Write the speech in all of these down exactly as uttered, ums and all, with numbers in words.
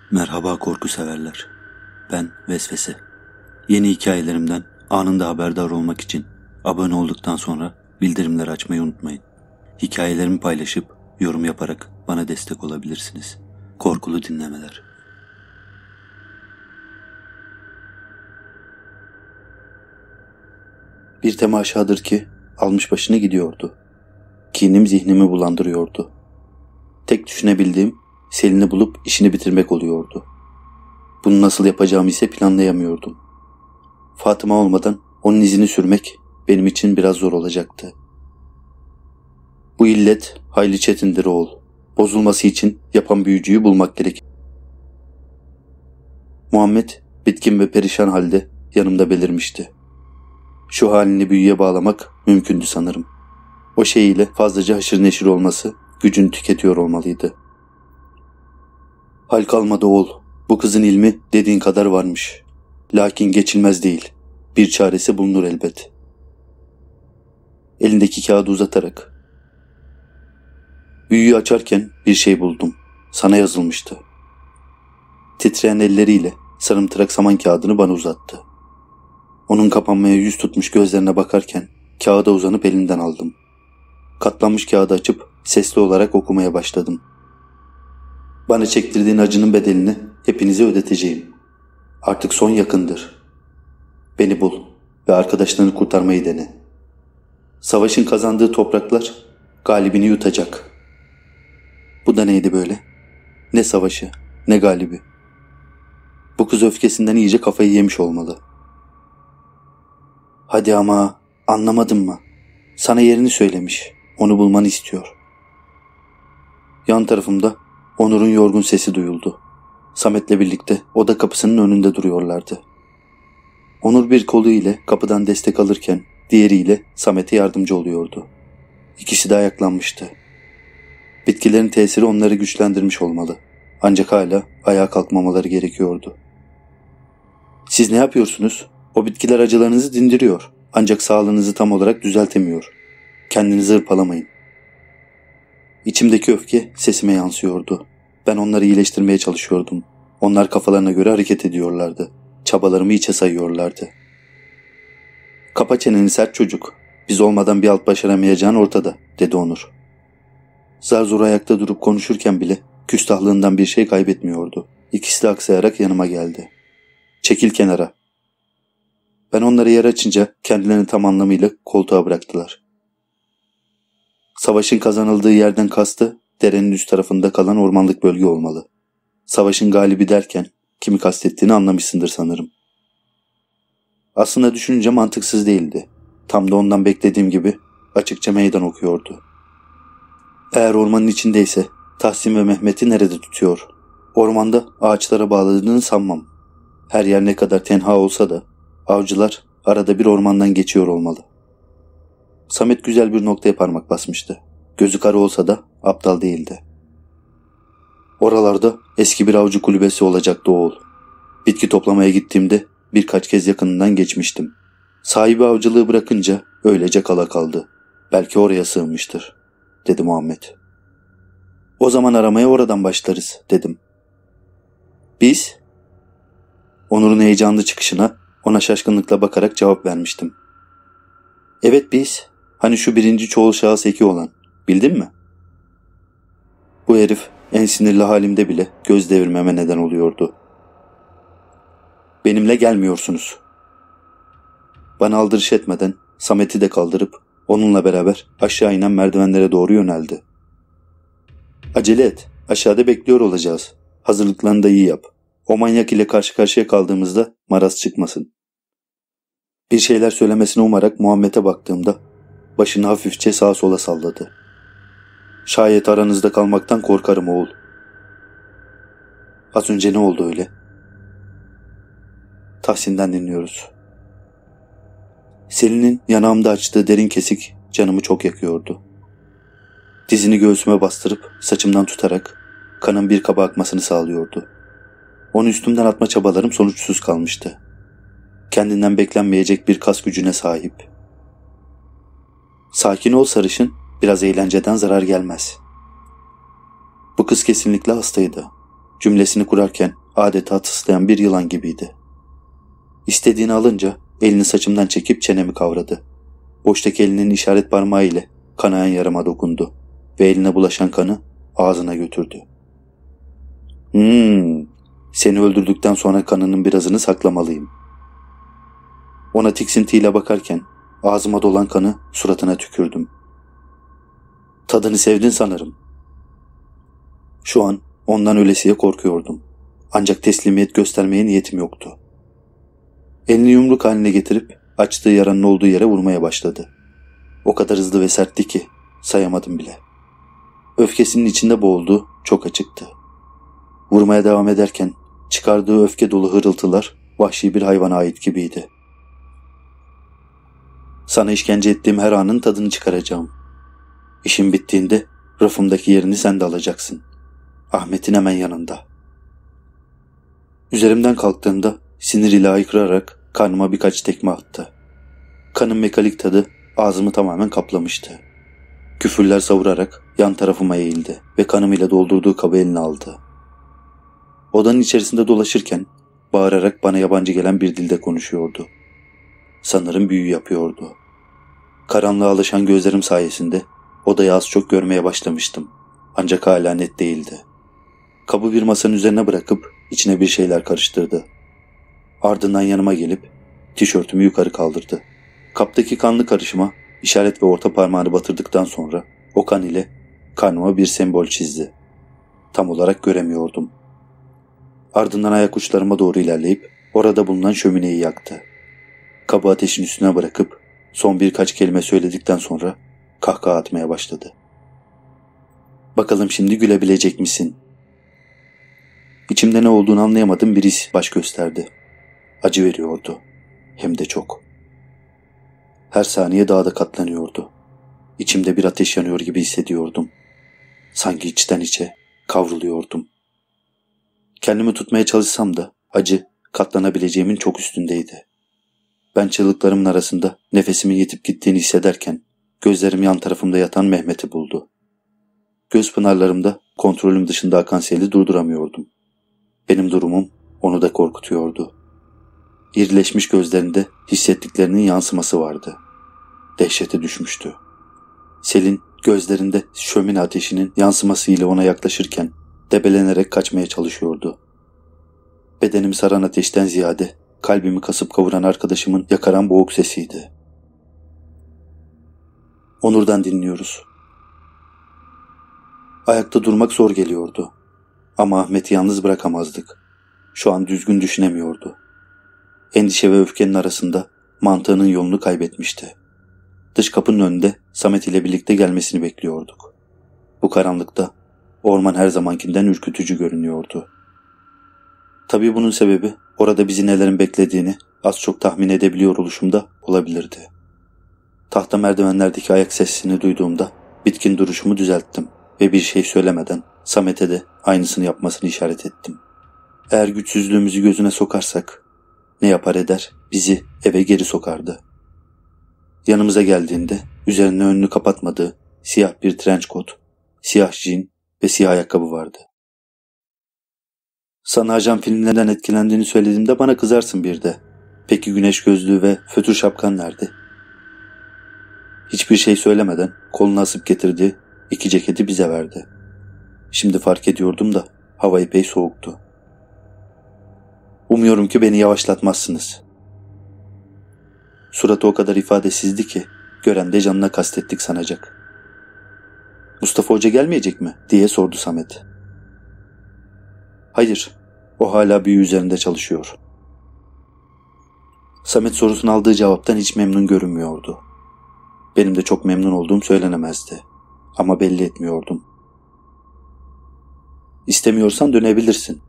Merhaba korku severler. Ben Vesvese. Yeni hikayelerimden anında haberdar olmak için abone olduktan sonra bildirimleri açmayı unutmayın. Hikayelerimi paylaşıp yorum yaparak bana destek olabilirsiniz. Korkulu dinlemeler. Bir temaşadır ki almış başını gidiyordu. Kinim zihnimi bulandırıyordu. Tek düşünebildiğim Selin'i bulup işini bitirmek oluyordu. Bunu nasıl yapacağımı ise planlayamıyordum. Fatıma olmadan onun izini sürmek benim için biraz zor olacaktı. Bu illet hayli çetindir oğul. Bozulması için yapan büyücüyü bulmak gerek. Muhammed bitkin ve perişan halde yanımda belirmişti. Şu halini büyüye bağlamak mümkündü sanırım. O şeyiyle fazlaca haşır neşir olması gücünü tüketiyor olmalıydı. Hal kalmadı oğul. Bu kızın ilmi dediğin kadar varmış. Lakin geçilmez değil. Bir çaresi bulunur elbet. Elindeki kağıdı uzatarak. Büyüyü açarken bir şey buldum. Sana yazılmıştı. Titreyen elleriyle sarımtırak saman kağıdını bana uzattı. Onun kapanmaya yüz tutmuş gözlerine bakarken kağıda uzanıp elinden aldım. Katlanmış kağıdı açıp sesli olarak okumaya başladım. Bana çektirdiğin acının bedelini hepinize ödeteceğim. Artık son yakındır. Beni bul ve arkadaşlarını kurtarmayı dene. Savaşın kazandığı topraklar galibini yutacak. Bu da neydi böyle? Ne savaşı, ne galibi. Bu kız öfkesinden iyice kafayı yemiş olmalı. Hadi ama anlamadın mı? Sana yerini söylemiş. Onu bulmanı istiyor. Yan tarafımda Onur'un yorgun sesi duyuldu. Samet'le birlikte oda kapısının önünde duruyorlardı. Onur bir kolu ile kapıdan destek alırken diğeriyle Samet'e yardımcı oluyordu. İkisi de ayaklanmıştı. Bitkilerin tesiri onları güçlendirmiş olmalı. Ancak hala ayağa kalkmamaları gerekiyordu. Siz ne yapıyorsunuz? O bitkiler acılarınızı dindiriyor. Ancak sağlığınızı tam olarak düzeltemiyor. Kendinizi hırpalamayın. İçimdeki öfke sesime yansıyordu. Ben onları iyileştirmeye çalışıyordum. Onlar kafalarına göre hareket ediyorlardı. Çabalarımı hiçe sayıyorlardı. Kapa çeneni sert çocuk. Biz olmadan bir alt başaramayacağın ortada, dedi Onur. Zar zor ayakta durup konuşurken bile küstahlığından bir şey kaybetmiyordu. İkisi de aksayarak yanıma geldi. Çekil kenara. Ben onları yer açınca kendilerini tam anlamıyla koltuğa bıraktılar. Savaşın kazanıldığı yerden kastı derenin üst tarafında kalan ormanlık bölge olmalı. Savaşın galibi derken kimi kastettiğini anlamışsındır sanırım. Aslında düşününce mantıksız değildi. Tam da ondan beklediğim gibi açıkça meydan okuyordu. Eğer ormanın içindeyse Tahsin ve Mehmet'i nerede tutuyor? Ormanda ağaçlara bağladığını sanmam. Her yer ne kadar tenha olsa da avcılar arada bir ormandan geçiyor olmalı. Samet güzel bir noktaya parmak basmıştı. Gözü kara olsa da aptal değildi. Oralarda eski bir avcı kulübesi olacaktı oğul. Bitki toplamaya gittiğimde birkaç kez yakınından geçmiştim. Sahibi avcılığı bırakınca öylece kala kaldı. Belki oraya sığınmıştır, dedi Muhammed. O zaman aramaya oradan başlarız, dedim. Biz? Onur'un heyecanlı çıkışına ona şaşkınlıkla bakarak cevap vermiştim. Evet biz. Hani şu birinci çoğul şahıs eki olan. Bildin mi? Bu herif en sinirli halimde bile göz devirmeme neden oluyordu. Benimle gelmiyorsunuz. Bana aldırış etmeden Samet'i de kaldırıp onunla beraber aşağı inen merdivenlere doğru yöneldi. Acele et. Aşağıda bekliyor olacağız. Hazırlıklarını da iyi yap. O manyak ile karşı karşıya kaldığımızda maraz çıkmasın. Bir şeyler söylemesini umarak Muhammed'e baktığımda başını hafifçe sağa sola salladı. Şayet aranızda kalmaktan korkarım oğul. Az önce ne oldu öyle? Tahsin'den dinliyoruz. Selin'in yanağımda açtığı derin kesik canımı çok yakıyordu. Dizini göğsüme bastırıp saçımdan tutarak kanın bir kaba akmasını sağlıyordu. Onu üstümden atma çabalarım sonuçsuz kalmıştı. Kendinden beklenmeyecek bir kas gücüne sahip. Sakin ol sarışın, biraz eğlenceden zarar gelmez. Bu kız kesinlikle hastaydı. Cümlesini kurarken adeta tıslayan bir yılan gibiydi. İstediğini alınca elini saçımdan çekip çenemi kavradı. Boştaki elinin işaret parmağı ile kanayan yarama dokundu ve eline bulaşan kanı ağzına götürdü. Hmm, seni öldürdükten sonra kanının birazını saklamalıyım. Ona tiksintiyle bakarken ağzıma dolan kanı suratına tükürdüm. Tadını sevdin sanırım. Şu an ondan ölesiye korkuyordum. Ancak teslimiyet göstermeye niyetim yoktu. Elini yumruk haline getirip açtığı yaranın olduğu yere vurmaya başladı. O kadar hızlı ve sertti ki sayamadım bile. Öfkesinin içinde boğulduğu çok açıktı. Vurmaya devam ederken çıkardığı öfke dolu hırıltılar vahşi bir hayvana ait gibiydi. Sana işkence ettiğim her anın tadını çıkaracağım. İşin bittiğinde rafımdaki yerini sen de alacaksın. Ahmet'in hemen yanında. Üzerimden kalktığında sinir ile haykırarak karnıma birkaç tekme attı. Kanın mekalik tadı ağzımı tamamen kaplamıştı. Küfürler savurarak yan tarafıma eğildi ve kanımıyla doldurduğu kabı eline aldı. Odanın içerisinde dolaşırken bağırarak bana yabancı gelen bir dilde konuşuyordu. Sanırım büyü yapıyordu. Karanlığa alışan gözlerim sayesinde odayı az çok görmeye başlamıştım. Ancak hala net değildi. Kabı bir masanın üzerine bırakıp içine bir şeyler karıştırdı. Ardından yanıma gelip tişörtümü yukarı kaldırdı. Kaptaki kanlı karışıma işaret ve orta parmağını batırdıktan sonra o kan ile karnıma bir sembol çizdi. Tam olarak göremiyordum. Ardından ayak uçlarıma doğru ilerleyip orada bulunan şömineyi yaktı. Kabı ateşin üstüne bırakıp son birkaç kelime söyledikten sonra kahkaha atmaya başladı. Bakalım şimdi gülebilecek misin? İçimde ne olduğunu anlayamadığım bir his baş gösterdi. Acı veriyordu. Hem de çok. Her saniye daha da katlanıyordu. İçimde bir ateş yanıyor gibi hissediyordum. Sanki içten içe kavruluyordum. Kendimi tutmaya çalışsam da acı katlanabileceğimin çok üstündeydi. Ben çığlıklarımın arasında nefesimin yetip gittiğini hissederken gözlerim yan tarafımda yatan Mehmet'i buldu. Göz pınarlarımda kontrolüm dışında akan seli durduramıyordum. Benim durumum onu da korkutuyordu. İrileşmiş gözlerinde hissettiklerinin yansıması vardı. Dehşete düşmüştü. Selin gözlerinde şömine ateşinin yansımasıyla ona yaklaşırken debelenerek kaçmaya çalışıyordu. Bedenimi saran ateşten ziyade kalbimi kasıp kavuran arkadaşımın yakaran boğuk sesiydi. Onur'dan dinliyoruz. Ayakta durmak zor geliyordu. Ama Ahmet'i yalnız bırakamazdık. Şu an düzgün düşünemiyordu. Endişe ve öfkenin arasında mantığının yolunu kaybetmişti. Dış kapının önünde Samet ile birlikte gelmesini bekliyorduk. Bu karanlıkta orman her zamankinden ürkütücü görünüyordu. Tabii bunun sebebi orada bizi nelerin beklediğini az çok tahmin edebiliyor oluşumda olabilirdi. Tahta merdivenlerdeki ayak sesini duyduğumda bitkin duruşumu düzelttim ve bir şey söylemeden Samet'e de aynısını yapmasını işaret ettim. Eğer güçsüzlüğümüzü gözüne sokarsak ne yapar eder bizi eve geri sokardı. Yanımıza geldiğinde üzerine önünü kapatmadığı siyah bir trench coat, siyah jean ve siyah ayakkabı vardı. Sana ajan filmlerinden etkilendiğini söylediğimde bana kızarsın bir de. Peki güneş gözlüğü ve fötür şapkan nerede? Hiçbir şey söylemeden koluna asıp getirdiği iki ceketi bize verdi. Şimdi fark ediyordum da hava epey soğuktu. Umuyorum ki beni yavaşlatmazsınız. Suratı o kadar ifadesizdi ki gören de canına kastettik sanacak. Mustafa Hoca gelmeyecek mi diye sordu Samet. Hayır, o hala büyü üzerinde çalışıyor. Samet sorusunu aldığı cevaptan hiç memnun görünmüyordu. Benim de çok memnun olduğum söylenemezdi. Ama belli etmiyordum. İstemiyorsan dönebilirsin.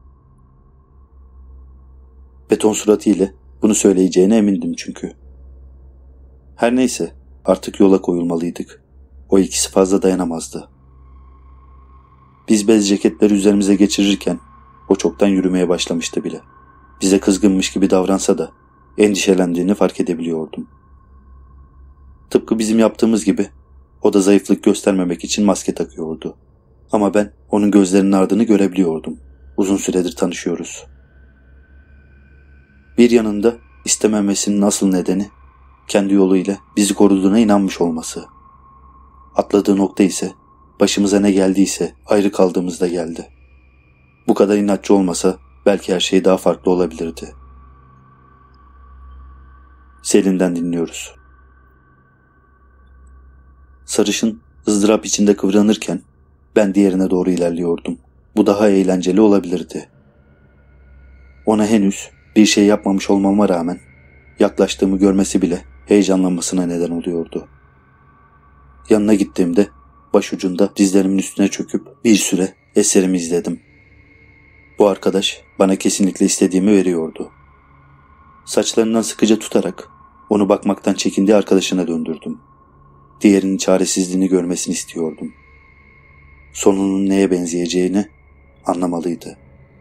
Beton suratıyla bunu söyleyeceğine emindim çünkü. Her neyse artık yola koyulmalıydık. O ikisi fazla dayanamazdı. Biz bez ceketleri üzerimize geçirirken o çoktan yürümeye başlamıştı bile. Bize kızgınmış gibi davransa da endişelendiğini fark edebiliyordum. Tıpkı bizim yaptığımız gibi o da zayıflık göstermemek için maske takıyordu. Ama ben onun gözlerinin ardını görebiliyordum. Uzun süredir tanışıyoruz. Bir yanında istememesinin asıl nedeni kendi yoluyla bizi koruduğuna inanmış olması. Atladığı nokta ise başımıza ne geldiyse ayrı kaldığımızda geldi. Bu kadar inatçı olmasa belki her şey daha farklı olabilirdi. Selin'den dinliyoruz. Sarışın ızdırap içinde kıvranırken ben diğerine doğru ilerliyordum. Bu daha eğlenceli olabilirdi. Ona henüz bir şey yapmamış olmama rağmen yaklaştığımı görmesi bile heyecanlanmasına neden oluyordu. Yanına gittiğimde başucunda dizlerimin üstüne çöküp bir süre eserimi izledim. Bu arkadaş bana kesinlikle istediğimi veriyordu. Saçlarından sıkıca tutarak onu bakmaktan çekindiği arkadaşına döndürdüm. Diğerinin çaresizliğini görmesini istiyordum. Sonunun neye benzeyeceğini anlamalıydı.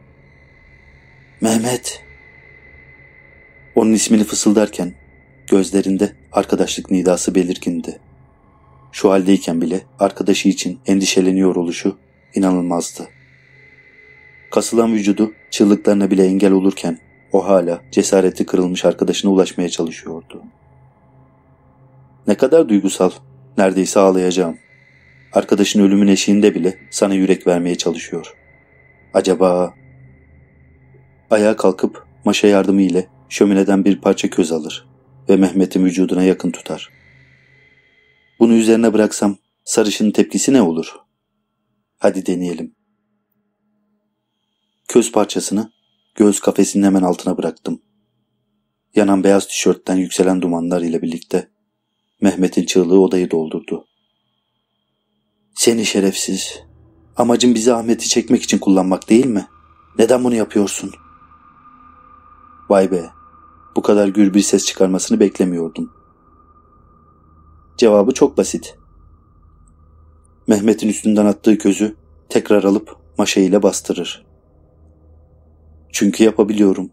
Mehmet. Onun ismini fısıldarken gözlerinde arkadaşlık nidası belirgindi. Şu haldeyken bile arkadaşı için endişeleniyor oluşu inanılmazdı. Kasılan vücudu çığlıklarına bile engel olurken o hala cesareti kırılmış arkadaşına ulaşmaya çalışıyordu. Ne kadar duygusal, neredeyse ağlayacağım. Arkadaşın ölümün eşiğinde bile sana yürek vermeye çalışıyor. Acaba... Ayağa kalkıp maşa yardımı ile şömineden bir parça köz alır ve Mehmet'in vücuduna yakın tutar. Bunu üzerine bıraksam sarışının tepkisi ne olur? Hadi deneyelim. Köz parçasını göğüs kafesinin hemen altına bıraktım. Yanan beyaz tişörtten yükselen dumanlar ile birlikte Mehmet'in çığlığı odayı doldurdu. Seni şerefsiz. Amacın bizi Ahmet'i çekmek için kullanmak değil mi? Neden bunu yapıyorsun? Vay be, bu kadar gür bir ses çıkarmasını beklemiyordum. Cevabı çok basit. Mehmet'in üstünden attığı közü tekrar alıp maşa ile bastırır. Çünkü yapabiliyorum.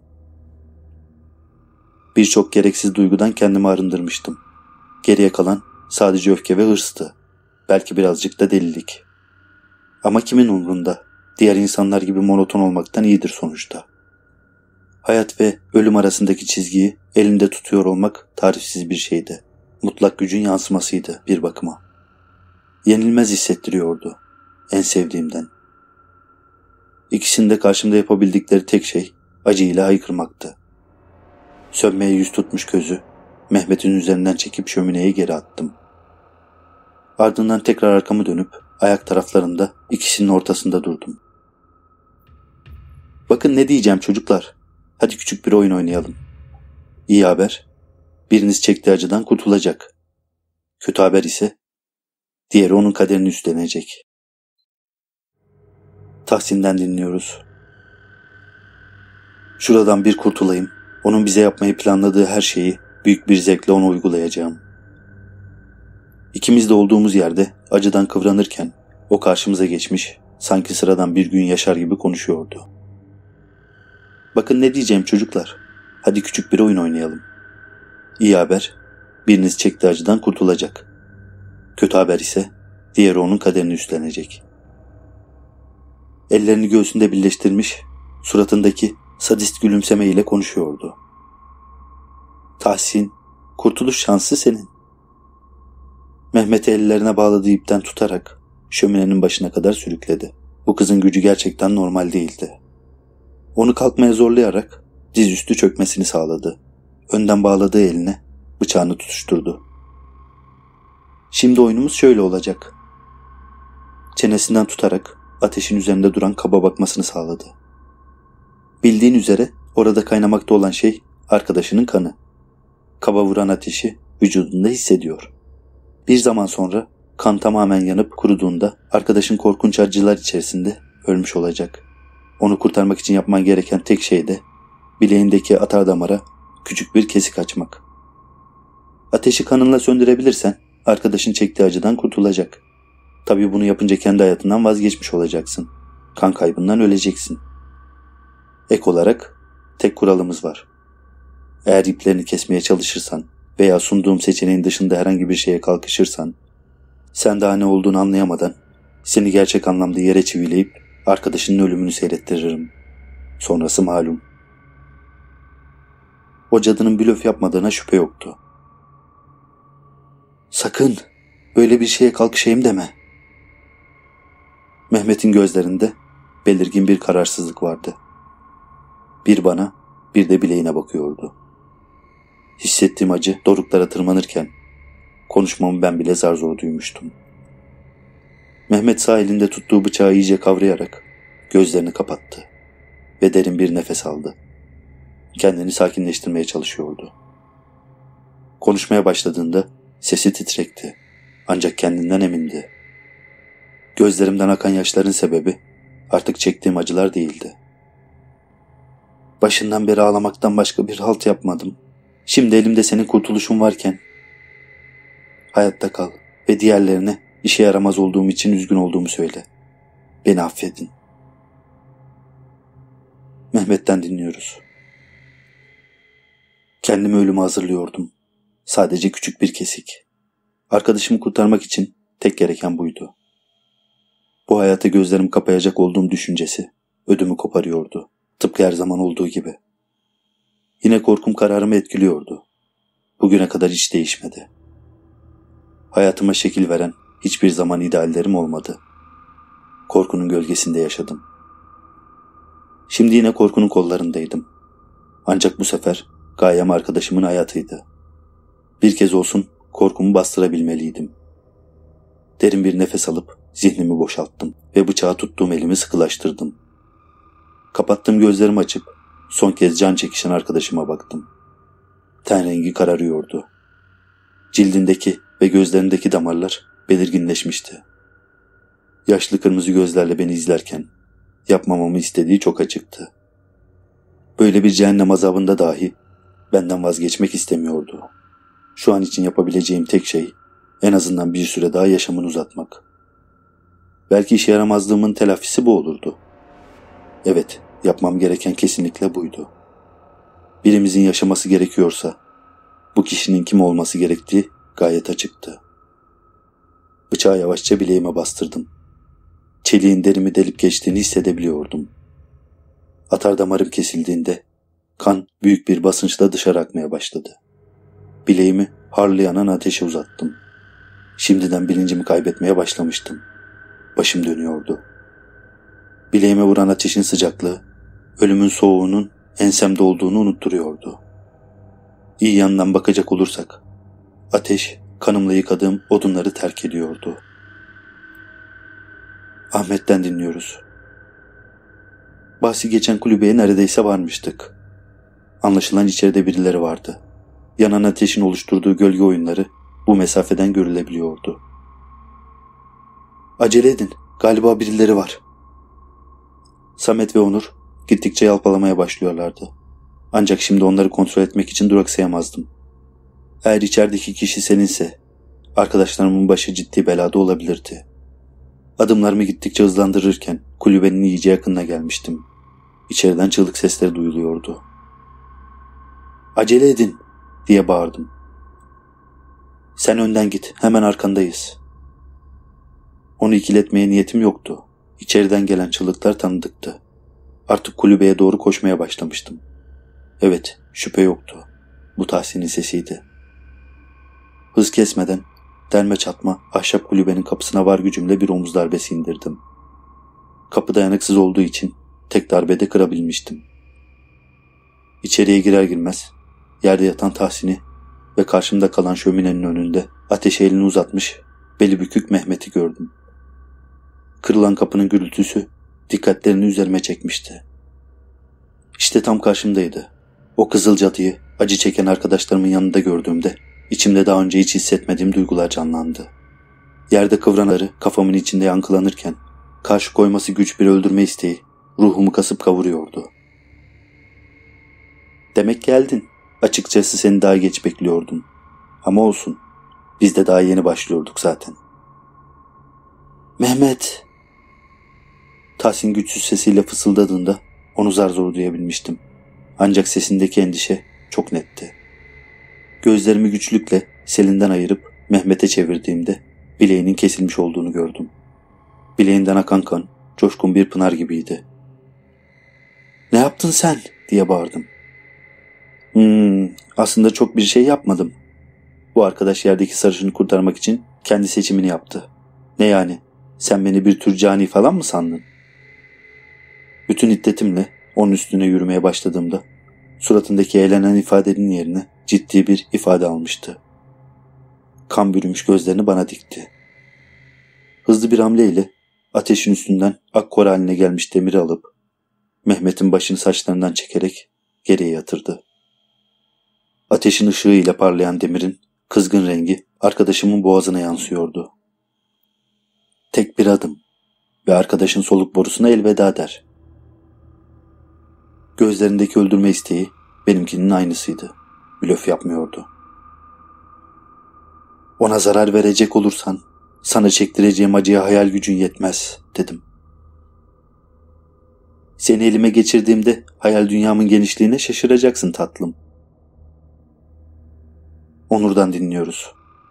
Birçok gereksiz duygudan kendimi arındırmıştım. Geriye kalan sadece öfke ve hırstı. Belki birazcık da delilik. Ama kimin umrunda? Diğer insanlar gibi monoton olmaktan iyidir sonuçta. Hayat ve ölüm arasındaki çizgiyi elimde tutuyor olmak tarifsiz bir şeydi. Mutlak gücün yansımasıydı bir bakıma. Yenilmez hissettiriyordu. En sevdiğimden. İkisinde karşımda yapabildikleri tek şey acıyla haykırmaktı. Sönmeye yüz tutmuş közü Mehmet'in üzerinden çekip şömineye geri attım. Ardından tekrar arkamı dönüp ayak taraflarında ikisinin ortasında durdum. Bakın ne diyeceğim çocuklar. Hadi küçük bir oyun oynayalım. İyi haber, biriniz çektiği acıdan kurtulacak. Kötü haber ise diğeri onun kaderini üstlenecek. Tahsin'den dinliyoruz. Şuradan bir kurtulayım. Onun bize yapmayı planladığı her şeyi büyük bir zevkle ona uygulayacağım. İkimiz de olduğumuz yerde acıdan kıvranırken o karşımıza geçmiş, sanki sıradan bir gün yaşar gibi konuşuyordu. Bakın ne diyeceğim çocuklar. Hadi küçük bir oyun oynayalım. İyi haber, biriniz çektiği acıdan kurtulacak. Kötü haber ise diğeri onun kaderini üstlenecek. Ellerini göğsünde birleştirmiş, suratındaki sadist gülümseme ile konuşuyordu. Tahsin, kurtuluş şansı senin. Mehmet'i ellerine bağladığı ipten tutarak şöminenin başına kadar sürükledi. Bu kızın gücü gerçekten normal değildi. Onu kalkmaya zorlayarak dizüstü çökmesini sağladı. Önden bağladığı eline bıçağını tutuşturdu. Şimdi oyunumuz şöyle olacak. Çenesinden tutarak ateşin üzerinde duran kaba bakmasını sağladı. Bildiğin üzere orada kaynamakta olan şey arkadaşının kanı. Kaba vuran ateşi vücudunda hissediyor. Bir zaman sonra kan tamamen yanıp kuruduğunda arkadaşın korkunç acılar içerisinde ölmüş olacak. Onu kurtarmak için yapman gereken tek şey de bileğindeki atar damara küçük bir kesik açmak. Ateşi kanınla söndürebilirsen arkadaşın çektiği acıdan kurtulacak. Tabii bunu yapınca kendi hayatından vazgeçmiş olacaksın. Kan kaybından öleceksin. Ek olarak tek kuralımız var. Eğer iplerini kesmeye çalışırsan veya sunduğum seçeneğin dışında herhangi bir şeye kalkışırsan, sen daha ne olduğunu anlayamadan seni gerçek anlamda yere çivileyip arkadaşının ölümünü seyrettiririm. Sonrası malum. O cadının blöf yapmadığına şüphe yoktu. "Sakın böyle bir şeye kalkışayım deme." Mehmet'in gözlerinde belirgin bir kararsızlık vardı. Bir bana, bir de bileğine bakıyordu. Hissettiğim acı doruklara tırmanırken konuşmamı ben bile zar zor duymuştum. Mehmet sağ elinde tuttuğu bıçağı iyice kavrayarak gözlerini kapattı ve derin bir nefes aldı. Kendini sakinleştirmeye çalışıyordu. Konuşmaya başladığında sesi titrekti, ancak kendinden emindi. Gözlerimden akan yaşların sebebi artık çektiğim acılar değildi. "Başından beri ağlamaktan başka bir halt yapmadım. Şimdi elimde senin kurtuluşun varken hayatta kal ve diğerlerine işe yaramaz olduğum için üzgün olduğumu söyle. Beni affedin." Mehmet'ten dinliyoruz. Kendimi ölüme hazırlıyordum. Sadece küçük bir kesik. Arkadaşımı kurtarmak için tek gereken buydu. Bu hayata gözlerimi kapayacak olduğum düşüncesi ödümü koparıyordu. Tıpkı her zaman olduğu gibi. Yine korkum kararımı etkiliyordu. Bugüne kadar hiç değişmedi. Hayatıma şekil veren hiçbir zaman ideallerim olmadı. Korkunun gölgesinde yaşadım. Şimdi yine korkunun kollarındaydım. Ancak bu sefer gayem arkadaşımın hayatıydı. Bir kez olsun korkumu bastırabilmeliydim. Derin bir nefes alıp zihnimi boşalttım ve bıçağı tuttuğum elimi sıkılaştırdım. Kapattığım gözlerimi açıp son kez can çekişen arkadaşıma baktım. Ten rengi kararıyordu. Cildindeki ve gözlerindeki damarlar belirginleşmişti. Yaşlı kırmızı gözlerle beni izlerken yapmamamı istediği çok açıktı. Böyle bir cehennem azabında dahi benden vazgeçmek istemiyordu. Şu an için yapabileceğim tek şey en azından bir süre daha yaşamını uzatmak. Belki işe yaramazlığımın telafisi bu olurdu. Evet, yapmam gereken kesinlikle buydu. Birimizin yaşaması gerekiyorsa bu kişinin kim olması gerektiği gayet açıktı. Bıçağı yavaşça bileğime bastırdım. Çeliğin derimi delip geçtiğini hissedebiliyordum. Atar damarım kesildiğinde kan büyük bir basınçla dışarı akmaya başladı. Bileğimi harlı yanan ateşe uzattım. Şimdiden bilincimi kaybetmeye başlamıştım. Başım dönüyordu. Bileğime vuran ateşin sıcaklığı, ölümün soğuğunun ensemde olduğunu unutturuyordu. İyi yandan bakacak olursak, ateş kanımla yıkadığım odunları terk ediyordu. Ahmet'ten dinliyoruz. Bahsi geçen kulübeye neredeyse varmıştık. Anlaşılan içeride birileri vardı. Yanan ateşin oluşturduğu gölge oyunları bu mesafeden görülebiliyordu. "Acele edin, galiba birileri var." Samet ve Onur gittikçe yalpalamaya başlıyorlardı. Ancak şimdi onları kontrol etmek için duraksayamazdım. Eğer içerideki kişi seninse arkadaşlarımın başı ciddi belada olabilirdi. Adımlarımı gittikçe hızlandırırken kulübenin iyice yakınına gelmiştim. İçeriden çığlık sesleri duyuluyordu. "Acele edin!" diye bağırdım. "Sen önden git, hemen arkandayız." Onu ikiletmeye niyetim yoktu. İçeriden gelen çığlıklar tanıdıktı. Artık kulübeye doğru koşmaya başlamıştım. Evet, şüphe yoktu. Bu Tahsin'in sesiydi. Hız kesmeden, derme çatma ahşap kulübenin kapısına var gücümle bir omuz darbesi indirdim. Kapı dayanıksız olduğu için tek darbede kırabilmiştim. İçeriye girer girmez yerde yatan Tahsin'i ve karşımda kalan şöminenin önünde ateşe elini uzatmış beli bükük Mehmet'i gördüm. Kırılan kapının gürültüsü dikkatlerini üzerime çekmişti. İşte tam karşımdaydı. O kızıl cadıyı acı çeken arkadaşlarımın yanında gördüğümde içimde daha önce hiç hissetmediğim duygular canlandı. Yerde kıvranları kafamın içinde yankılanırken karşı koyması güç bir öldürme isteği ruhumu kasıp kavuruyordu. "Demek geldin. Açıkçası seni daha geç bekliyordum. Ama olsun. Biz de daha yeni başlıyorduk zaten." "Mehmet!" Tahsin güçsüz sesiyle fısıldadığında onu zar zor duyabilmiştim. Ancak sesindeki endişe çok netti. Gözlerimi güçlükle Selin'den ayırıp Mehmet'e çevirdiğimde bileğinin kesilmiş olduğunu gördüm. Bileğinden akan kan coşkun bir pınar gibiydi. "Ne yaptın sen?" diye bağırdım. Hmm, aslında çok bir şey yapmadım. Bu arkadaş yerdeki sarışını kurtarmak için kendi seçimini yaptı. Ne yani? Sen beni bir tür cani falan mı sandın? Bütün hiddetimle onun üstüne yürümeye başladığımda suratındaki eğlenen ifadenin yerine ciddi bir ifade almıştı. Kan bürümüş gözlerini bana dikti. Hızlı bir hamleyle ateşin üstünden akkor haline gelmiş demiri alıp Mehmet'in başını saçlarından çekerek geriye yatırdı. Ateşin ışığıyla parlayan demirin kızgın rengi arkadaşımın boğazına yansıyordu. Tek bir adım ve arkadaşın soluk borusuna elveda der. Gözlerindeki öldürme isteği benimkinin aynısıydı. Blöf yapmıyordu. Ona zarar verecek olursan sana çektireceğim acıya hayal gücün yetmez dedim. Seni elime geçirdiğimde hayal dünyamın genişliğine şaşıracaksın tatlım. Onur'dan dinliyoruz.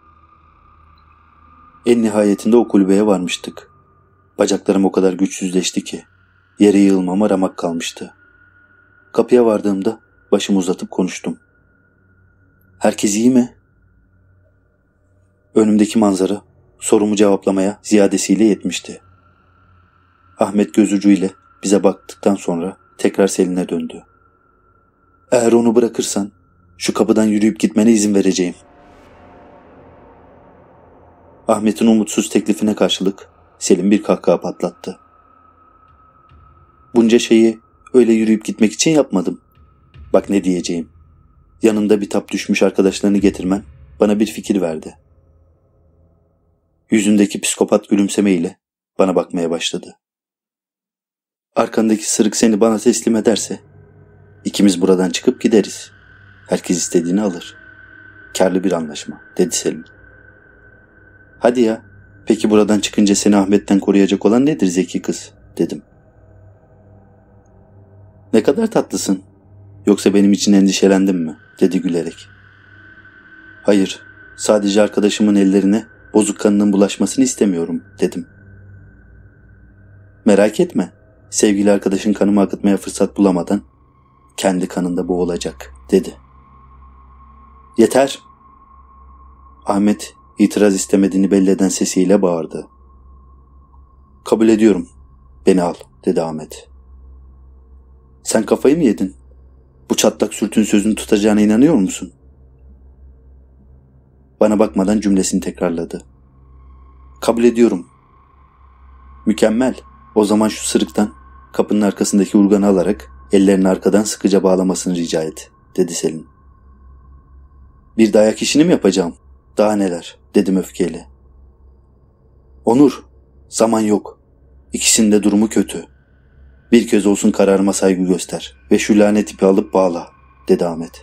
En nihayetinde o kulübeye varmıştık. Bacaklarım o kadar güçsüzleşti ki yere yığılmama ramak kalmıştı. Kapıya vardığımda başımı uzatıp konuştum. Herkes iyi mi? Önümdeki manzara sorumu cevaplamaya ziyadesiyle yetmişti. Ahmet göz ucuyla bize baktıktan sonra tekrar Selin'e döndü. Eğer onu bırakırsan şu kapıdan yürüyüp gitmene izin vereceğim. Ahmet'in umutsuz teklifine karşılık Selin bir kahkaha patlattı. Bunca şeyi öyle yürüyüp gitmek için yapmadım. Bak ne diyeceğim. Yanında bitap düşmüş arkadaşlarını getirmen bana bir fikir verdi. Yüzündeki psikopat gülümsemeyle bana bakmaya başladı. Arkandaki sırık seni bana teslim ederse ikimiz buradan çıkıp gideriz. Herkes istediğini alır. Kârlı bir anlaşma, dedi Selin. Hadi ya, peki buradan çıkınca seni Ahmet'ten koruyacak olan nedir zeki kız, dedim. Ne kadar tatlısın. Yoksa benim için endişelendin mi, dedi gülerek. Hayır, sadece arkadaşımın ellerine bozuk kanının bulaşmasını istemiyorum, dedim. Merak etme, sevgili arkadaşın kanımı akıtmaya fırsat bulamadan kendi kanında boğulacak, dedi. Yeter. Ahmet itiraz istemediğini belli eden sesiyle bağırdı. Kabul ediyorum, beni al, dedi Ahmet. Sen kafayı mı yedin? Bu çatlak sürtün sözünü tutacağına inanıyor musun? Bana bakmadan cümlesini tekrarladı. Kabul ediyorum. Mükemmel. O zaman şu sırıktan kapının arkasındaki urganı alarak ellerini arkadan sıkıca bağlamasını rica et, dedi Selin. Bir dayak işini mi yapacağım? Daha neler, dedim öfkeyle. Onur, zaman yok. İkisinin de durumu kötü. Bir kez olsun kararıma saygı göster ve şu lanet ipi alıp bağla, dedi Ahmet.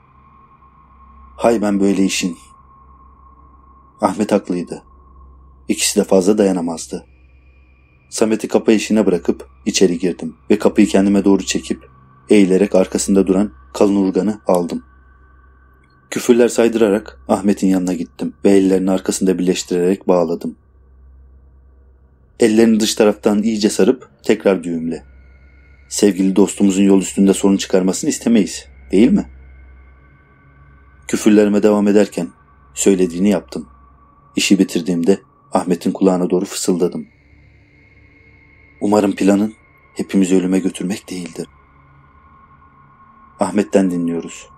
Hay ben böyle işin. Ahmet haklıydı. İkisi de fazla dayanamazdı. Samet'i kapı eşiğine bırakıp içeri girdim ve kapıyı kendime doğru çekip eğilerek arkasında duran kalın urganı aldım. Küfürler saydırarak Ahmet'in yanına gittim ve ellerini arkasında birleştirerek bağladım. Ellerini dış taraftan iyice sarıp tekrar düğümle. Sevgili dostumuzun yol üstünde sorun çıkarmasını istemeyiz, değil mi? Küfürlerime devam ederken söylediğini yaptım. İşi bitirdiğimde Ahmet'in kulağına doğru fısıldadım. Umarım planın hepimizi ölüme götürmek değildir. Ahmet'ten dinliyoruz.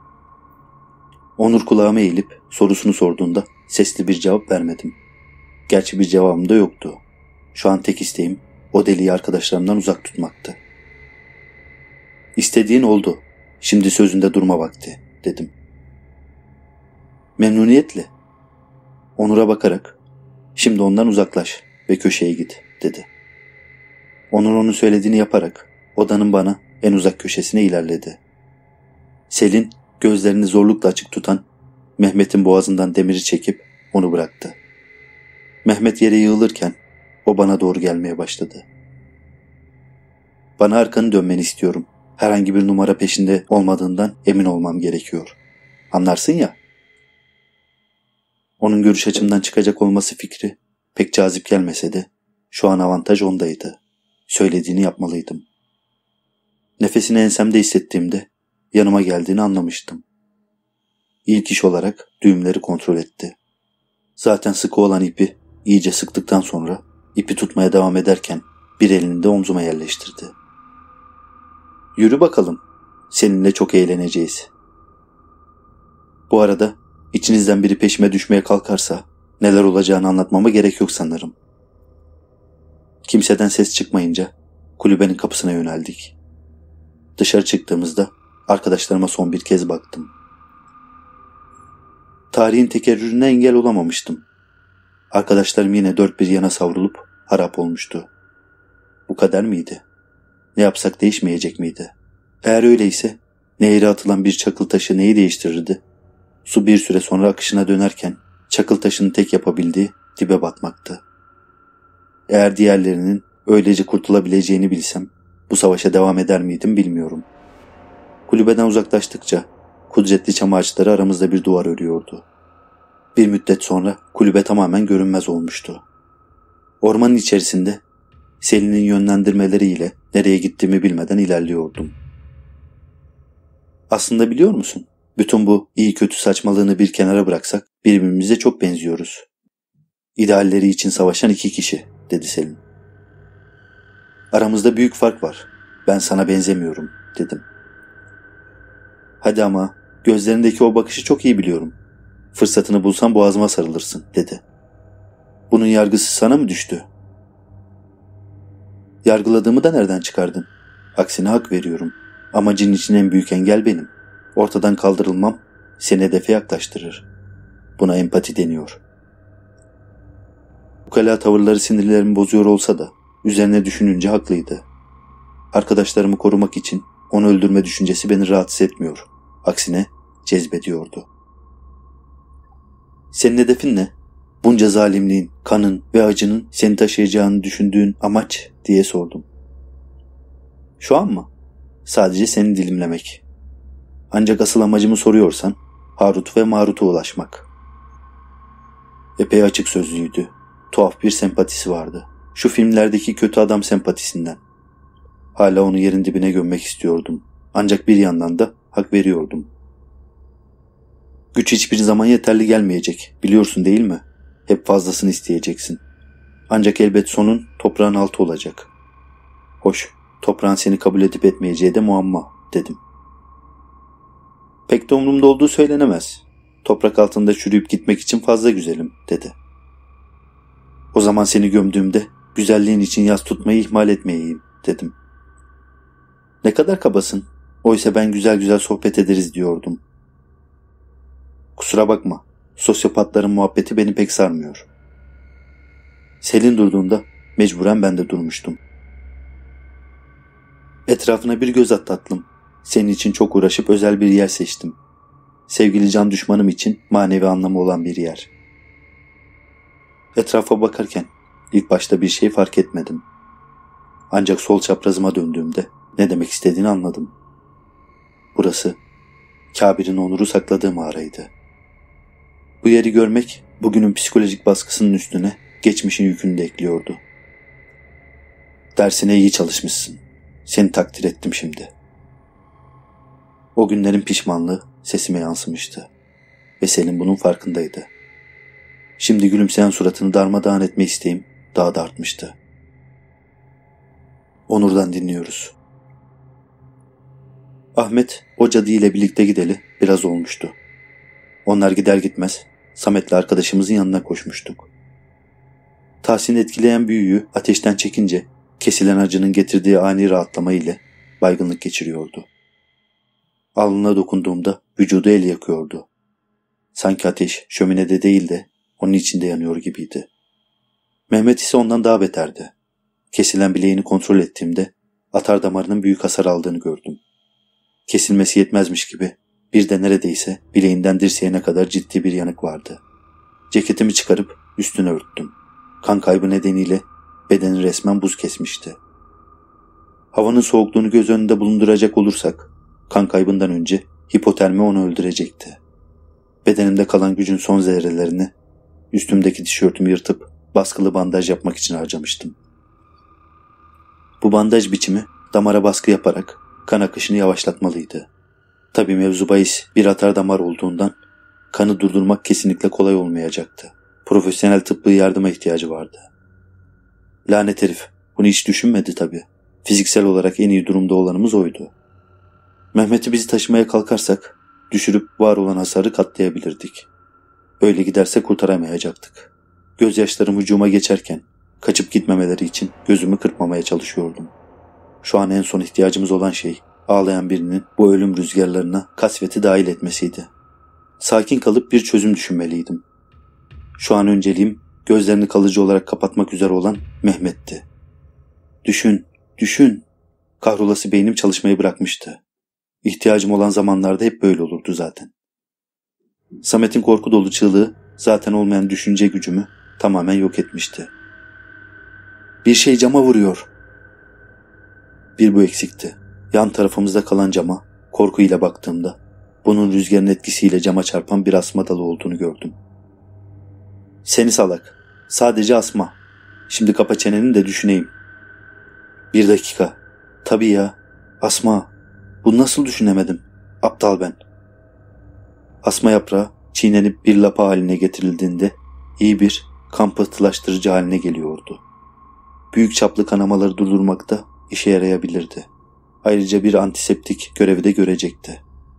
Onur kulağıma eğilip sorusunu sorduğunda sesli bir cevap vermedim. Gerçi bir cevabım da yoktu. Şu an tek isteğim o deliği arkadaşlarımdan uzak tutmaktı. İstediğin oldu. Şimdi sözünde durma vakti, dedim. Memnuniyetle. Onur'a bakarak, şimdi ondan uzaklaş ve köşeye git, dedi. Onur onun söylediğini yaparak odanın bana en uzak köşesine ilerledi. Selin gözlerini zorlukla açık tutan Mehmet'in boğazından demiri çekip onu bıraktı. Mehmet yere yığılırken o bana doğru gelmeye başladı. Bana arkanı dönmeni istiyorum. Herhangi bir numara peşinde olmadığından emin olmam gerekiyor. Anlarsın ya. Onun görüş açımdan çıkacak olması fikri pek cazip gelmese de şu an avantaj ondaydı. Söylediğini yapmalıydım. Nefesini ensemde hissettiğimde yanıma geldiğini anlamıştım. İlk iş olarak düğümleri kontrol etti. Zaten sıkı olan ipi iyice sıktıktan sonra ipi tutmaya devam ederken bir elini de omzuma yerleştirdi. "Yürü bakalım, seninle çok eğleneceğiz. Bu arada içinizden biri peşime düşmeye kalkarsa neler olacağını anlatmama gerek yok sanırım." Kimseden ses çıkmayınca kulübenin kapısına yöneldik. Dışarı çıktığımızda arkadaşlarıma son bir kez baktım. Tarihin tekerrürüne engel olamamıştım. Arkadaşlarım yine dört bir yana savrulup harap olmuştu. Bu kader miydi? Ne yapsak değişmeyecek miydi? Eğer öyleyse nehire atılan bir çakıl taşı neyi değiştirirdi? Su bir süre sonra akışına dönerken çakıl taşının tek yapabildiği dibe batmaktı. Eğer diğerlerinin öylece kurtulabileceğini bilsem bu savaşa devam eder miydim bilmiyorum. Kulübeden uzaklaştıkça kudretli çam ağaçları aramızda bir duvar örüyordu. Bir müddet sonra kulübe tamamen görünmez olmuştu. Ormanın içerisinde Selin'in yönlendirmeleriyle nereye gittiğimi bilmeden ilerliyordum. Aslında biliyor musun? Bütün bu iyi kötü saçmalığını bir kenara bıraksak birbirimize çok benziyoruz. İdealleri için savaşan iki kişi, dedi Selin. Aramızda büyük fark var. Ben sana benzemiyorum, dedim. Hadi ama gözlerindeki o bakışı çok iyi biliyorum. Fırsatını bulsan boğazıma sarılırsın, dedi. Bunun yargısı sana mı düştü? Yargıladığımı da nereden çıkardın? Aksine hak veriyorum. Amacın için en büyük engel benim. Ortadan kaldırılmam seni hedefe yaklaştırır. Buna empati deniyor. Ukala tavırları sinirlerimi bozuyor olsa da üzerine düşününce haklıydı. Arkadaşlarımı korumak için onu öldürme düşüncesi beni rahatsız etmiyor. Aksine cezbediyordu. Senin hedefin ne? Bunca zalimliğin, kanın ve acının seni taşıyacağını düşündüğün amaç diye sordum. Şu an mı? Sadece seni dilimlemek. Ancak asıl amacımı soruyorsan Harut ve Marut'a ulaşmak. Epey açık sözlüydü. Tuhaf bir sempatisi vardı. Şu filmlerdeki kötü adam sempatisinden. Hala onu yerin dibine gömmek istiyordum. Ancak bir yandan da hak veriyordum. Güç hiçbir zaman yeterli gelmeyecek, biliyorsun değil mi? Hep fazlasını isteyeceksin. Ancak elbet sonun toprağın altı olacak. Hoş, toprağın seni kabul edip etmeyeceği de muamma, dedim. Pek de umurumda olduğu söylenemez. Toprak altında çürüyüp gitmek için fazla güzelim, dedi. O zaman seni gömdüğümde güzelliğin için yas tutmayı ihmal etmeyeyim, dedim. Ne kadar kabasın. Oysa ben güzel güzel sohbet ederiz diyordum. Kusura bakma. Sosyopatların muhabbeti beni pek sarmıyor. Selin durduğunda mecburen ben de durmuştum. Etrafına bir göz at tatlım. Senin için çok uğraşıp özel bir yer seçtim. Sevgili can düşmanım için manevi anlamı olan bir yer. Etrafa bakarken ilk başta bir şey fark etmedim. Ancak sol çaprazıma döndüğümde ne demek istediğini anladım. Burası Kabir'in onuru sakladığı mağaraydı. Bu yeri görmek bugünün psikolojik baskısının üstüne geçmişin yükünü de ekliyordu. Dersine iyi çalışmışsın. Seni takdir ettim şimdi. O günlerin pişmanlığı sesime yansımıştı. Ve Selin bunun farkındaydı. Şimdi gülümseyen suratını darmadağın etme isteğim daha da artmıştı. Onur'dan dinliyoruz. Ahmet o cadı ile birlikte gideli biraz olmuştu. Onlar gider gitmez Samet'le arkadaşımızın yanına koşmuştuk. Tahsin'i etkileyen büyüyü ateşten çekince kesilen acının getirdiği ani rahatlama ile baygınlık geçiriyordu. Alnına dokunduğumda vücudu el yakıyordu. Sanki ateş şöminede değil de onun içinde yanıyor gibiydi. Mehmet ise ondan daha beterdi. Kesilen bileğini kontrol ettiğimde atar damarının büyük hasar aldığını gördüm. Kesilmesi yetmezmiş gibi bir de neredeyse bileğinden dirseğine kadar ciddi bir yanık vardı. Ceketimi çıkarıp üstüne örttüm. Kan kaybı nedeniyle bedeni resmen buz kesmişti. Havanın soğukluğunu göz önünde bulunduracak olursak kan kaybından önce hipotermi onu öldürecekti. Bedenimde kalan gücün son zerrelerini üstümdeki tişörtümü yırtıp baskılı bandaj yapmak için harcamıştım. Bu bandaj biçimi damara baskı yaparak kan akışını yavaşlatmalıydı. Tabii mevzu bahis bir atar damar olduğundan kanı durdurmak kesinlikle kolay olmayacaktı. Profesyonel tıbbi yardıma ihtiyacı vardı. Lanet herif bunu hiç düşünmedi tabii. Fiziksel olarak en iyi durumda olanımız oydu. Mehmet'i bizi taşımaya kalkarsak düşürüp var olan hasarı katlayabilirdik. Öyle giderse kurtaramayacaktık. Gözyaşlarım hücuma geçerken kaçıp gitmemeleri için gözümü kırpmamaya çalışıyordum. Şu an en son ihtiyacımız olan şey ağlayan birinin bu ölüm rüzgarlarına kasveti dahil etmesiydi. Sakin kalıp bir çözüm düşünmeliydim. Şu an önceliğim gözlerini kalıcı olarak kapatmak üzere olan Mehmet'ti. Düşün, düşün. Kahrolası beynim çalışmayı bırakmıştı. İhtiyacım olan zamanlarda hep böyle olurdu zaten. Samet'in korku dolu çığlığı zaten olmayan düşünce gücümü tamamen yok etmişti. Bir şey cama vuruyor. Bir bu eksikti. Yan tarafımızda kalan cama korkuyla baktığımda bunun rüzgarın etkisiyle cama çarpan bir asma dalı olduğunu gördüm. Seni salak. Sadece asma. Şimdi kapa çeneni de düşüneyim. Bir dakika. Tabii ya. Asma. Bunu nasıl düşünemedim? Aptal ben. Asma yaprağı çiğnenip bir lapa haline getirildiğinde iyi bir kan pıhtılaştırıcı haline geliyordu. Büyük çaplı kanamaları durdurmakta işe yarayabilirdi. Ayrıca bir antiseptik görevi de görecekti.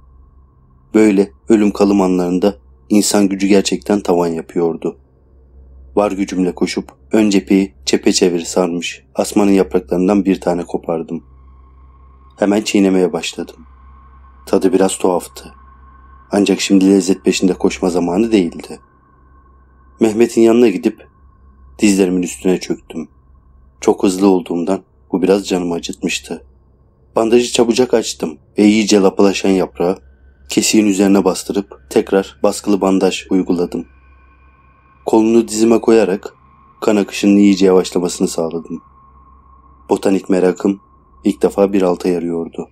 Böyle ölüm kalım anlarında insan gücü gerçekten tavan yapıyordu. Var gücümle koşup ön cepheyi çepeçevre sarmış asmanın yapraklarından bir tane kopardım. Hemen çiğnemeye başladım. Tadı biraz tuhaftı. Ancak şimdi lezzet peşinde koşma zamanı değildi. Mehmet'in yanına gidip dizlerimin üstüne çöktüm. Çok hızlı olduğumdan bu biraz canımı acıtmıştı. Bandajı çabucak açtım ve iyice lapılaşan yaprağı kesiğin üzerine bastırıp tekrar baskılı bandaj uyguladım. Kolunu dizime koyarak kan akışının iyice yavaşlamasını sağladım. Botanik merakım ilk defa bir alta yarıyordu.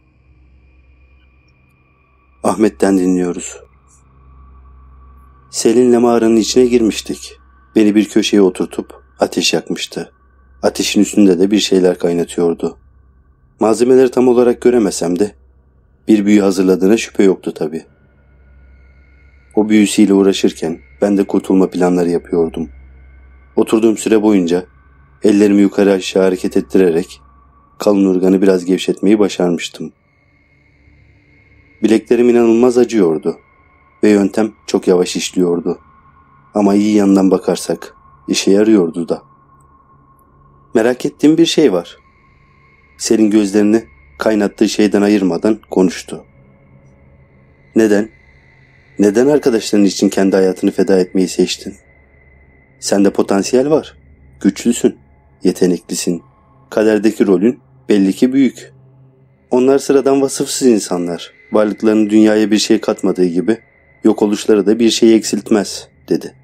Ahmet'ten dinliyoruz. Selin'le mağaranın içine girmiştik. Beni bir köşeye oturtup ateş yakmıştı. Ateşin üstünde de bir şeyler kaynatıyordu. Malzemeleri tam olarak göremesem de bir büyü hazırladığına şüphe yoktu tabii. O büyüsüyle uğraşırken ben de kurtulma planları yapıyordum. Oturduğum süre boyunca ellerimi yukarı aşağı hareket ettirerek kalın urganı biraz gevşetmeyi başarmıştım. Bileklerim inanılmaz acıyordu ve yöntem çok yavaş işliyordu. Ama iyi yandan bakarsak işe yarıyordu da. Merak ettiğim bir şey var. Selin gözlerini kaynattığı şeyden ayırmadan konuştu. Neden? Neden arkadaşların için kendi hayatını feda etmeyi seçtin? Sende potansiyel var. Güçlüsün. Yeteneklisin. Kaderdeki rolün belli ki büyük. Onlar sıradan vasıfsız insanlar. Varlıklarının dünyaya bir şey katmadığı gibi yok oluşları da bir şey eksiltmez, dedi.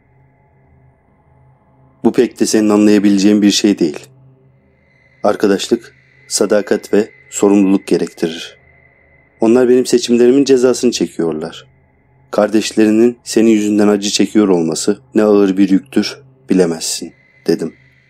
Bu pek de senin anlayabileceğin bir şey değil. Arkadaşlık, sadakat ve sorumluluk gerektirir. Onlar benim seçimlerimin cezasını çekiyorlar. Kardeşlerinin senin yüzünden acı çekiyor olması ne ağır bir yüktür bilemezsin, dedim.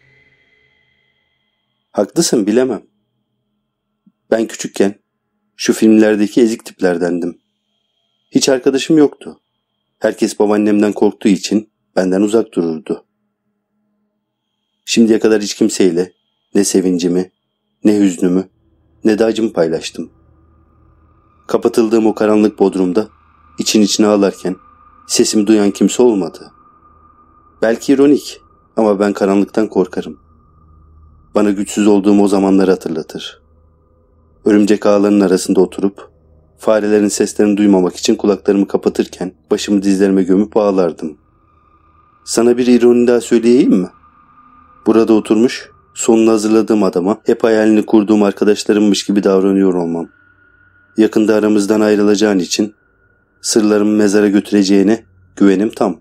Haklısın, bilemem. Ben küçükken şu filmlerdeki ezik tiplerdendim. Hiç arkadaşım yoktu. Herkes babaannemden korktuğu için benden uzak dururdu. Şimdiye kadar hiç kimseyle ne sevincimi, ne hüznümü, ne de acımı paylaştım. Kapatıldığım o karanlık bodrumda için içine ağlarken sesimi duyan kimse olmadı. Belki ironik ama ben karanlıktan korkarım. Bana güçsüz olduğum o zamanları hatırlatır. Örümcek ağlarının arasında oturup farelerin seslerini duymamak için kulaklarımı kapatırken başımı dizlerime gömüp ağlardım. Sana bir ironi daha söyleyeyim mi? Burada oturmuş sonunu hazırladığım adama hep hayalini kurduğum arkadaşlarımmış gibi davranıyor olmam. Yakında aramızdan ayrılacağın için sırlarımı mezara götüreceğine güvenim tam.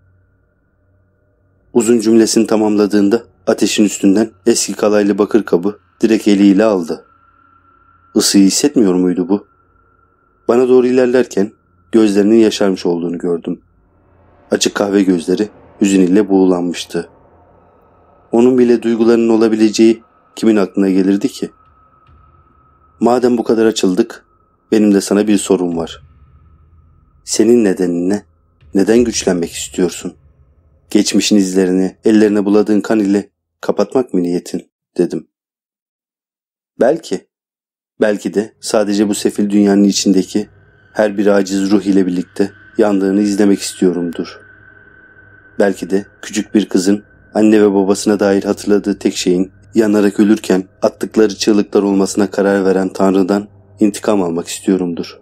Uzun cümlesini tamamladığında ateşin üstünden eski kalaylı bakır kabı direkt eliyle aldı. Isıyı hissetmiyor muydu bu? Bana doğru ilerlerken gözlerinin yaşarmış olduğunu gördüm. Açık kahve gözleri hüzün ile buğulanmıştı. Onun bile duygularının olabileceği kimin aklına gelirdi ki? Madem bu kadar açıldık benim de sana bir sorum var. Senin nedenin ne? Neden güçlenmek istiyorsun? Geçmişin izlerini ellerine buladığın kan ile kapatmak mı niyetin? Dedim. Belki. Belki de sadece bu sefil dünyanın içindeki her bir aciz ruh ile birlikte yandığını izlemek istiyorumdur. Belki de küçük bir kızın anne ve babasına dair hatırladığı tek şeyin yanarak ölürken attıkları çığlıklar olmasına karar veren Tanrı'dan intikam almak istiyorumdur.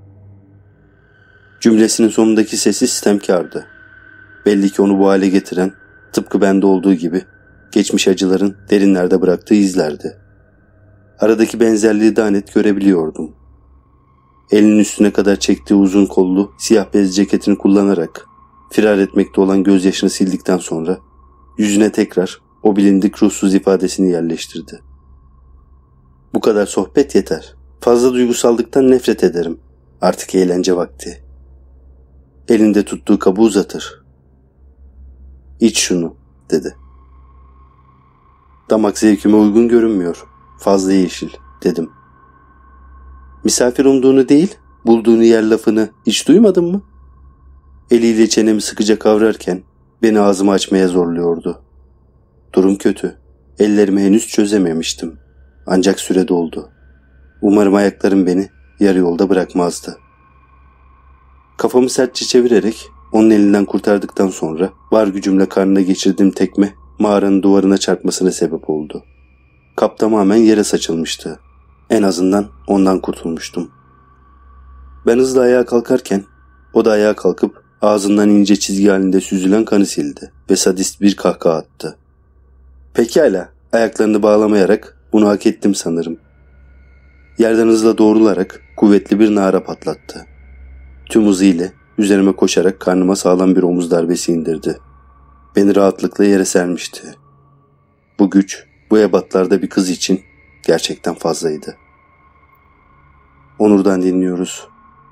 Cümlesinin sonundaki sesi sistemkardı. Belli ki onu bu hale getiren, tıpkı bende olduğu gibi, geçmiş acıların derinlerde bıraktığı izlerdi. Aradaki benzerliği daha net görebiliyordum. Elinin üstüne kadar çektiği uzun kollu, siyah bez ceketini kullanarak firar etmekte olan gözyaşını sildikten sonra yüzüne tekrar o bilindik ruhsuz ifadesini yerleştirdi. Bu kadar sohbet yeter. Fazla duygusallıktan nefret ederim. Artık eğlence vakti. Elinde tuttuğu kabı uzatır. İç şunu, dedi. Damak zevkime uygun görünmüyor. Fazla yeşil, dedim. Misafir umduğunu değil, bulduğunu yer lafını hiç duymadın mı? Eliyle çenemi sıkıca kavrarken beni ağzımı açmaya zorluyordu. Durum kötü. Ellerimi henüz çözememiştim. Ancak süre doldu. Umarım ayaklarım beni yarı yolda bırakmazdı. Kafamı sertçe çevirerek onun elinden kurtardıktan sonra var gücümle karnına geçirdiğim tekme mağaranın duvarına çarpmasına sebep oldu. Kap tamamen yere saçılmıştı. En azından ondan kurtulmuştum. Ben hızla ayağa kalkarken o da ayağa kalkıp ağzından ince çizgi halinde süzülen kanı sildi ve sadist bir kahkaha attı. Pekala, ayaklarını bağlamayarak bunu hak ettim sanırım. Yerden hızla doğrularak kuvvetli bir nara patlattı. Tüm hızıyla üzerime koşarak karnıma sağlam bir omuz darbesi indirdi. Beni rahatlıkla yere sermişti. Bu güç, bu ebatlarda bir kız için gerçekten fazlaydı. Onur'dan dinliyoruz.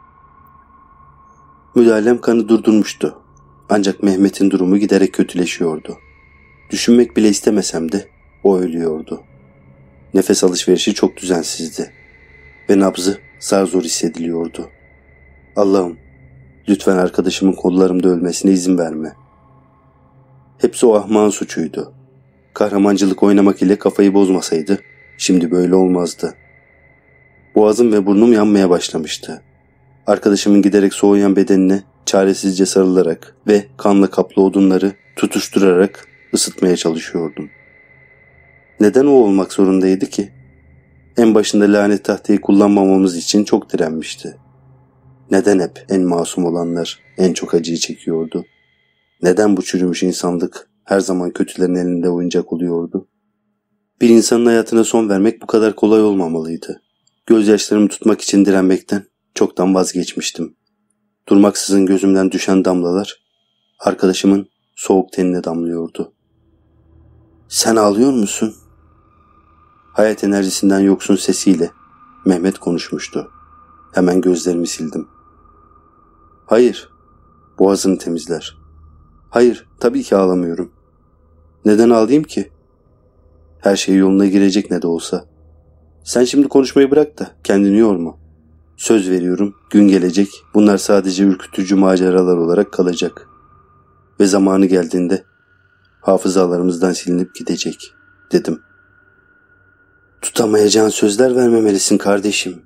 Müdahalem kanı durdurmuştu. Ancak Mehmet'in durumu giderek kötüleşiyordu. Düşünmek bile istemesem de o ölüyordu. Nefes alışverişi çok düzensizdi. Ve nabzı zar zor hissediliyordu. Allah'ım, lütfen arkadaşımın kollarımda ölmesine izin verme. Hepsi o ahmağın suçuydu. Kahramançılık oynamak ile kafayı bozmasaydı şimdi böyle olmazdı. Boğazım ve burnum yanmaya başlamıştı. Arkadaşımın giderek soğuyan bedenine çaresizce sarılarak ve kanla kaplı odunları tutuşturarak ısıtmaya çalışıyordum. Neden o olmak zorundaydı ki? En başında lanet tahtayı kullanmamamız için çok direnmişti. Neden hep en masum olanlar en çok acıyı çekiyordu? Neden bu çürümüş insanlık her zaman kötülerin elinde oyuncak oluyordu? Bir insanın hayatına son vermek bu kadar kolay olmamalıydı. Gözyaşlarımı tutmak için direnmekten çoktan vazgeçmiştim. Durmaksızın gözümden düşen damlalar arkadaşımın soğuk tenine damlıyordu. "Sen ağlıyor musun?" Hayat enerjisinden yoksun sesiyle Mehmet konuşmuştu. Hemen gözlerimi sildim. "Hayır." Boğazını temizler. "Hayır, tabii ki ağlamıyorum. Neden ağlayayım ki? Her şey yoluna girecek ne de olsa. Sen şimdi konuşmayı bırak da kendini yorma. Söz veriyorum, gün gelecek, bunlar sadece ürkütücü maceralar olarak kalacak. Ve zamanı geldiğinde hafızalarımızdan silinip gidecek," dedim. "Tutamayacağın sözler vermemelisin kardeşim."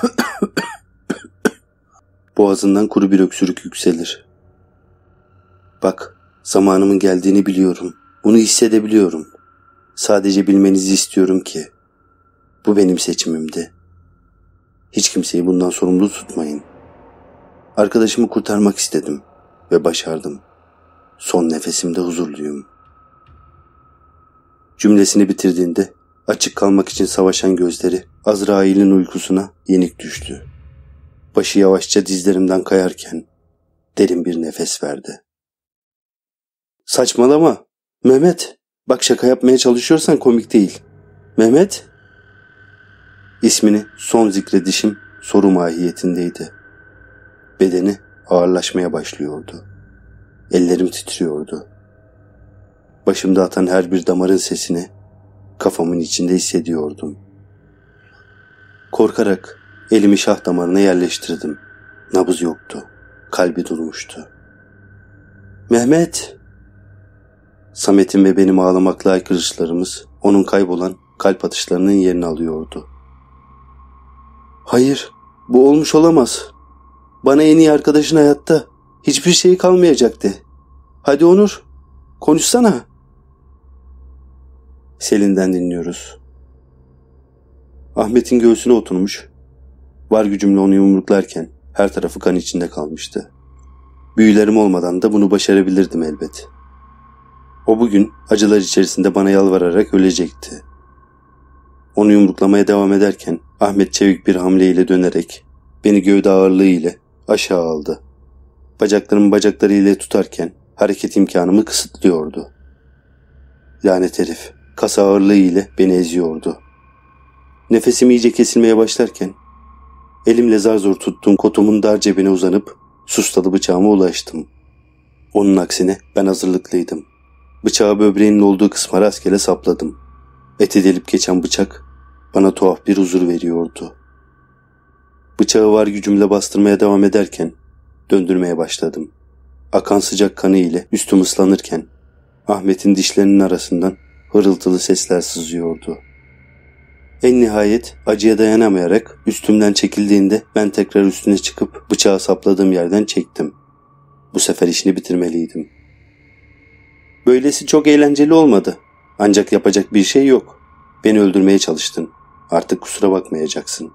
Boğazından kuru bir öksürük yükselir. "Bak, zamanımın geldiğini biliyorum. Bunu hissedebiliyorum. Sadece bilmenizi istiyorum ki bu benim seçimimdi. Hiç kimseyi bundan sorumlu tutmayın. Arkadaşımı kurtarmak istedim ve başardım. Son nefesimde huzurluyum." Cümlesini bitirdiğinde açık kalmak için savaşan gözleri Azrail'in uykusuna yenik düştü. Başı yavaşça dizlerimden kayarken derin bir nefes verdi. "Saçmalama Mehmet. Bak, şaka yapmaya çalışıyorsan komik değil. Mehmet?" İsmini son zikredişim soru mahiyetindeydi. Bedeni ağırlaşmaya başlıyordu. Ellerim titriyordu. Başımda atan her bir damarın sesini kafamın içinde hissediyordum. Korkarak Elimi şah damarına yerleştirdim. Nabız yoktu. Kalbi durmuştu. Mehmet! Samet'in ve benim ağlamaklı haykırışlarımız onun kaybolan kalp atışlarının yerini alıyordu. Hayır, bu olmuş olamaz. Bana en iyi arkadaşın hayatta. Hiçbir şey kalmayacaktı. Hadi Onur, konuşsana. Selin'den dinliyoruz. Ahmet'in göğsüne oturmuş, var gücümle onu yumruklarken her tarafı kan içinde kalmıştı. Büyülerim olmadan da bunu başarabilirdim elbet. O bugün acılar içerisinde bana yalvararak ölecekti. Onu yumruklamaya devam ederken Ahmet çevik bir hamleyle dönerek beni gövde ağırlığı ile aşağı aldı. Bacaklarımı bacaklarıyla tutarken hareket imkanımı kısıtlıyordu. Lanet herif, kas ağırlığı ile beni eziyordu. Nefesim iyice kesilmeye başlarken elimle zar zor tuttuğum kotumun dar cebine uzanıp sustalı bıçağıma ulaştım. Onun aksine ben hazırlıklıydım. Bıçağı böbreğinin olduğu kısma rastgele sapladım. Eti delip geçen bıçak bana tuhaf bir huzur veriyordu. Bıçağı var gücümle bastırmaya devam ederken döndürmeye başladım. Akan sıcak kanı ile üstüm ıslanırken Ahmet'in dişlerinin arasından hırıltılı sesler sızıyordu. En nihayet acıya dayanamayarak üstümden çekildiğinde ben tekrar üstüne çıkıp bıçağı sapladığım yerden çektim. Bu sefer işini bitirmeliydim. Böylesi çok eğlenceli olmadı. Ancak yapacak bir şey yok. Beni öldürmeye çalıştın. Artık kusura bakmayacaksın.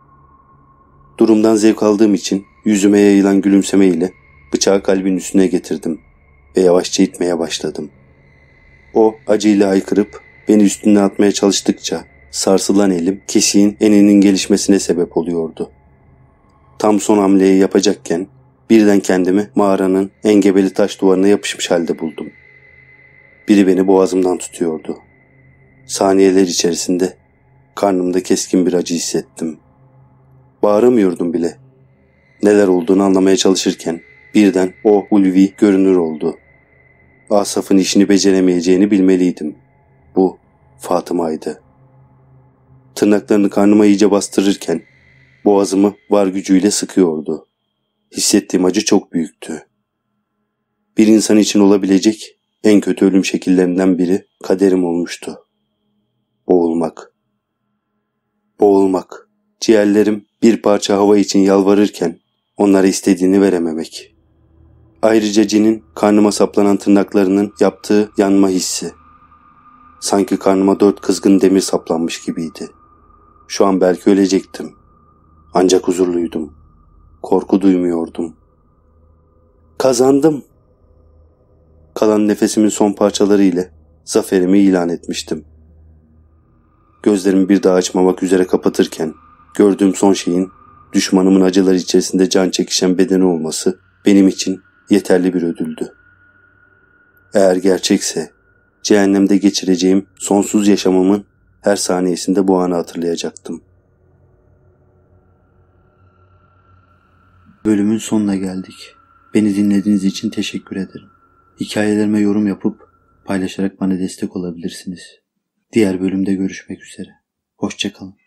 Durumdan zevk aldığım için yüzüme yayılan gülümsemeyle bıçağı kalbin üstüne getirdim ve yavaşça itmeye başladım. O acıyla haykırıp beni üstüne atmaya çalıştıkça sarsılan elim kesiğin eninin gelişmesine sebep oluyordu. Tam son hamleyi yapacakken birden kendimi mağaranın engebeli taş duvarına yapışmış halde buldum. Biri beni boğazımdan tutuyordu. Saniyeler içerisinde karnımda keskin bir acı hissettim. Bağıramıyordum bile. Neler olduğunu anlamaya çalışırken birden o ulvi görünür oldu. Asaf'ın işini beceremeyeceğini bilmeliydim. Bu Fatıma'ydı. Tırnaklarını karnıma iyice bastırırken boğazımı var gücüyle sıkıyordu. Hissettiğim acı çok büyüktü. Bir insan için olabilecek en kötü ölüm şekillerinden biri kaderim olmuştu. Boğulmak. Boğulmak. Ciğerlerim bir parça hava için yalvarırken onlara istediğini verememek. Ayrıca cinin karnıma saplanan tırnaklarının yaptığı yanma hissi. Sanki karnıma dört kızgın demir saplanmış gibiydi. Şu an belki ölecektim. Ancak huzurluydum. Korku duymuyordum. Kazandım. Kalan nefesimin son parçaları ile zaferimi ilan etmiştim. Gözlerimi bir daha açmamak üzere kapatırken gördüğüm son şeyin düşmanımın acılar içerisinde can çekişen bedeni olması benim için yeterli bir ödüldü. Eğer gerçekse cehennemde geçireceğim sonsuz yaşamımın her saniyesinde bu anı hatırlayacaktım. Bölümün sonuna geldik. Beni dinlediğiniz için teşekkür ederim. Hikayelerime yorum yapıp paylaşarak bana destek olabilirsiniz. Diğer bölümde görüşmek üzere. Hoşça kalın.